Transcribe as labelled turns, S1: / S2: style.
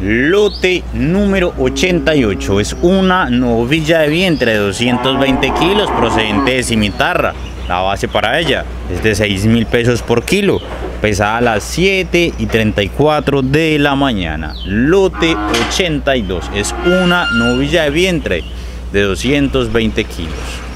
S1: Lote número 88 es una novilla de vientre de 220 kilos procedente de Cimitarra. La base para ella es de 6.000 pesos por kilo, pesada a las 7:34 de la mañana. Lote 82 es una novilla de vientre de 220 kilos.